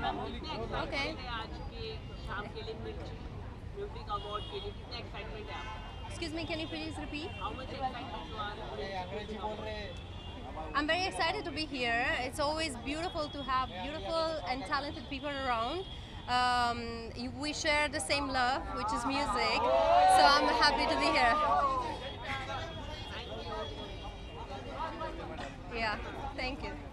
Okay. Music award के लिए कितना एक्साइटमेंट है आपको? Excuse me, can you please repeat? How much excitement you are? I'm very excited to be here. It's always beautiful to have beautiful and talented people around. We share the same love, which is music. So I'm happy to be here. Yeah, thank you.